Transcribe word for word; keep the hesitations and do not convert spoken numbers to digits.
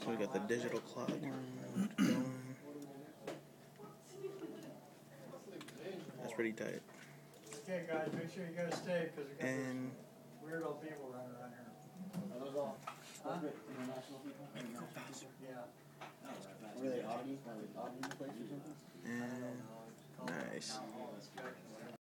So we got the digital clock going. That's pretty tight. Okay, guys, make sure you guys stay because we got And these weirdo people running around here. Are those all huh? international people? International people? Yeah. Were they Audi? Were they Audi in the place or something? and nice.